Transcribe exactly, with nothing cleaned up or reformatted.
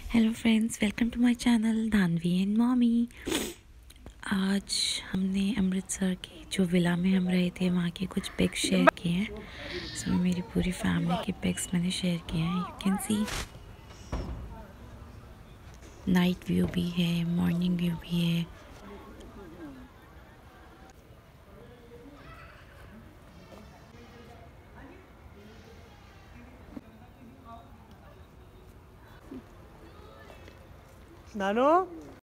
Hello friends, welcome to my channel Dhanvi and mommy. आज हमने अमृतसर की जो विला में हम रहे थे वहाँ के कुछ पिक्स शेयर किए हैं। इसमें मेरी पूरी फैमिली के पिक्स मैंने शेयर किए हैं। You can see night view भी है, मॉर्निंग व्यू भी है। नानो